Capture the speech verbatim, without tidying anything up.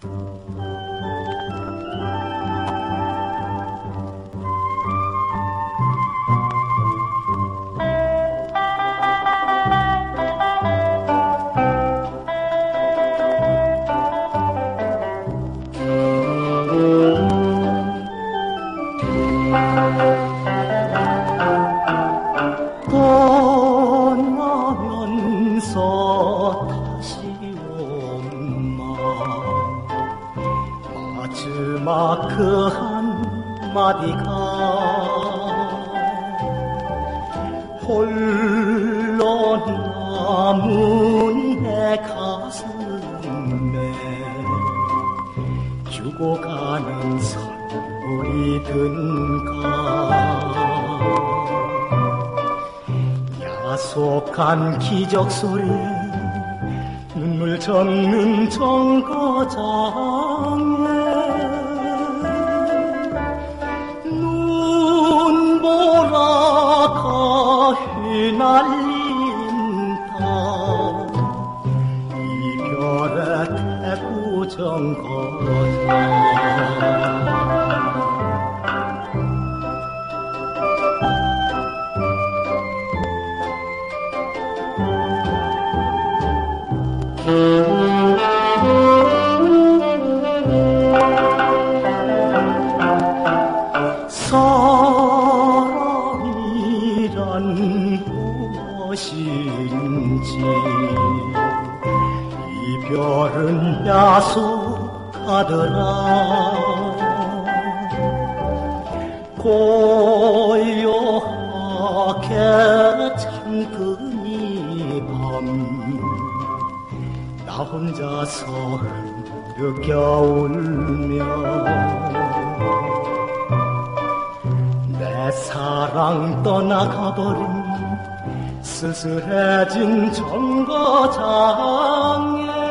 떠나면서 다시 온마 마지막 그 한마디가 홀로 남은 내 가슴에 주고 가는 선물이든가 야속한 기적 소리에 눈물 젖는 정거장에 눈보라가 휘날린다 이별의 대구 정거장 사랑이란 무엇인지 이별은 야속하더라 고요하게 잠든 이 밤 나 혼자서 흐르겨 울며 내 사랑 떠나가버린 쓸쓸해진 정거장에